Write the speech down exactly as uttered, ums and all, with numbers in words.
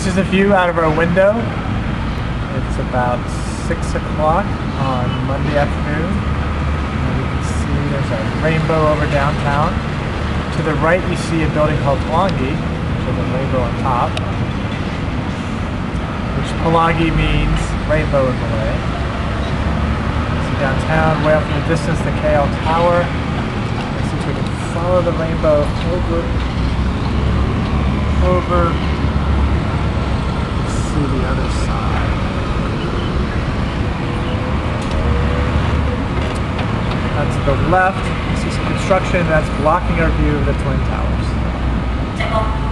is a view out of our window. It's about six o'clock on Monday afternoon. And you can see there's a rainbow over downtown. To the right you see a building called Palangi, which has a rainbow on top. Which Palangi means rainbow in Malay. So downtown, way off in the distance, the K L Tower. Let's see if we can follow the rainbow over, over, let's see the other side. That's to the left. You see some construction that's blocking our view of the Twin Towers.